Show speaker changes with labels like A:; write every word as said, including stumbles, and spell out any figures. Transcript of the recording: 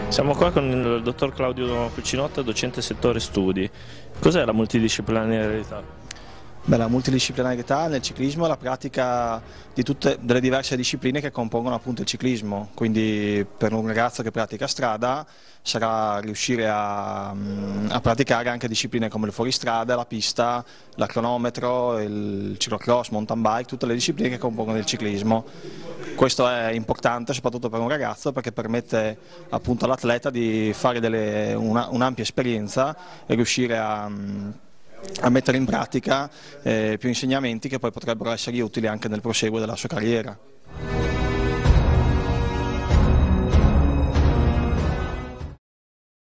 A: Siamo qua con il dottor Claudio Cucinotta, docente settore studi. Cos'è la multidisciplinarietà?
B: Beh, la multidisciplinarietà nel ciclismo è la pratica di tutte delle diverse discipline che compongono appunto il ciclismo, quindi per un ragazzo che pratica strada sarà riuscire a, a praticare anche discipline come il fuoristrada, la pista, la cronometro, il ciclocross, mountain bike, tutte le discipline che compongono il ciclismo. Questo è importante soprattutto per un ragazzo perché permette appunto all'atleta di fare un'ampia esperienza e riuscire a a mettere in pratica eh, più insegnamenti che poi potrebbero essere utili anche nel proseguo della sua carriera.